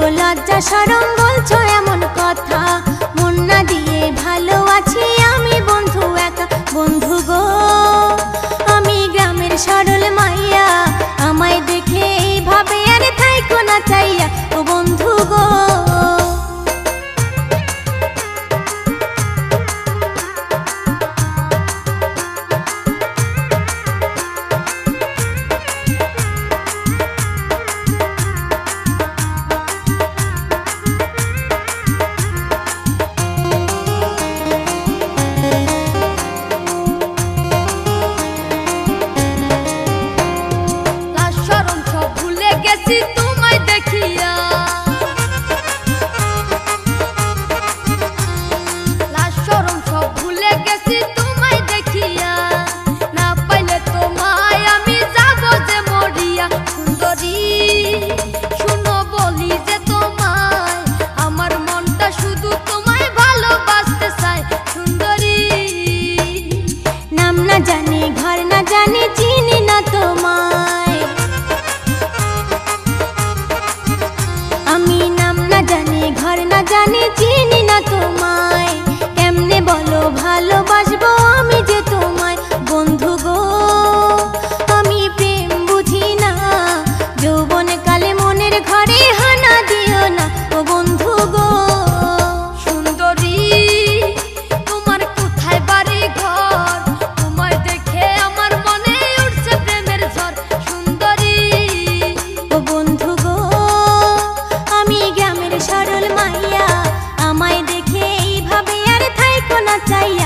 গো লজ্জা শরম বলছো এমন কথা, মন না দিয়ে ভালো আছি আমি বন্ধু একা। বন্ধু গো আমি গ্রামের সরল মাইয়া, আমায় দেখে এইভাবে আর থাইকো না চাইয়া। ও বন্ধু গো তোমায় দেখিয়া, লাজ শরম সব ভুলে গেছি তোমায় দেখিয়া। না পাইলে তোমায় আমি যাব যে মরিয়া। সুন্দরী শুনো বলি যে তোমায়, আমার মনটা শুধু তোমায় ভালোবাসতে চায়। সুন্দরী নাম না জানি ঘর না জানি চিনি না তোমায়, আমি নাম না জানি ঘর না জানি চিনি না তোমায়। কেমনে বলো ভালোবাসবো আমি যে তোমায়। বন্ধু গো আমি প্রেম বুঝি না, যৌবন কালে মনের ঘরে হানা দিও না। ও বন্ধু গো সুন্দরী তোমার কোথায় বাড়ি ঘর, তোমায় দেখে আমার মনে উঠছে প্রেমের ঝড়। সুন্দরী ও বন্ধু গো আমি গ্রামের সরল মাইয়া, আমায় দেখে এইভাবে আর থাইকো না চাইয়া।